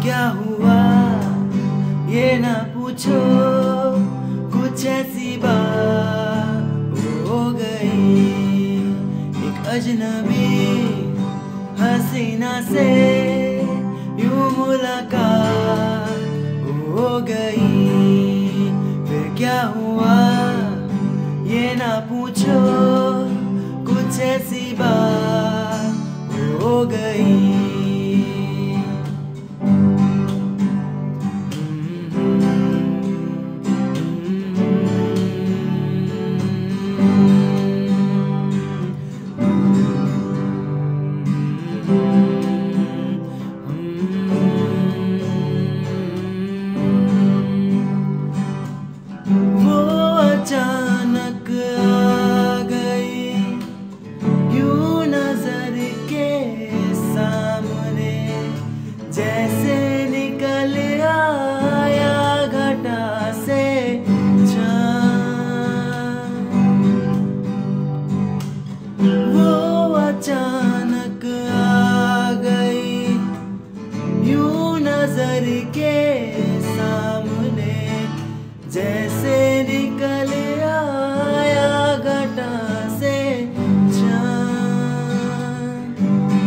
क्या हुआ ये ना पूछो, कुछ ऐसी बात हो गई। एक अजनबी हसीना से यूं मुलाकात हो गई। फिर क्या हुआ ये ना पूछो, कुछ ऐसी बात हो गई। वो अचानक आ गई यूं नजर के सामने, जैसे निकल आया घटा से चाँद। वो अचानक आ गई यूं नजर के सामने, जैसे निकल आया घटा से चाँद।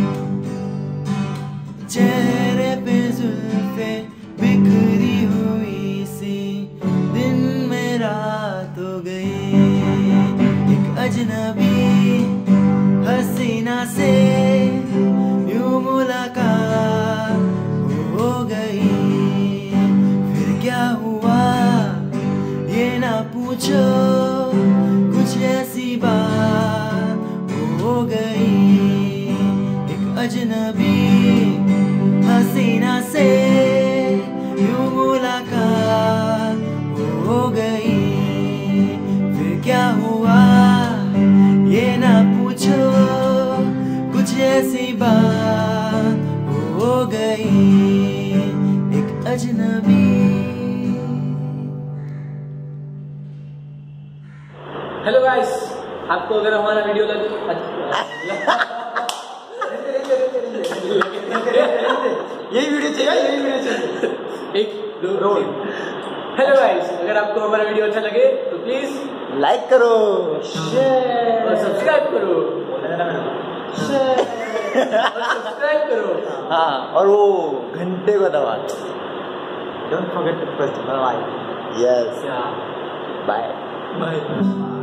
चेहरे पे जुल्फे बिखरी हुई सी, दिन में रात हो गई। एक अजनबी हसीना से यूं मुलाकात हो गई। फिर क्या हुआ ये ना पूछो, कुछ ऐसी बात हो गई। एक अजनबी हसीना से यूं मुलाकात हो गई। फिर क्या हुआ ये ना पूछो, कुछ ऐसी बात हो गई। एक अजनबी। हेलो गाइस, आपको अगर हमारा वीडियो यही वीडियो चाहिए। एक दो रोल। हेलो गाइस, अगर आपको हमारा वीडियो अच्छा लगे तो प्लीज लाइक करो, शेयर और सब्सक्राइब करो। शेयर और सब्सक्राइब करो। हाँ, और वो घंटे को दबा। Don't forget to press the bell icon. Yes. Yeah. Bye. Bye.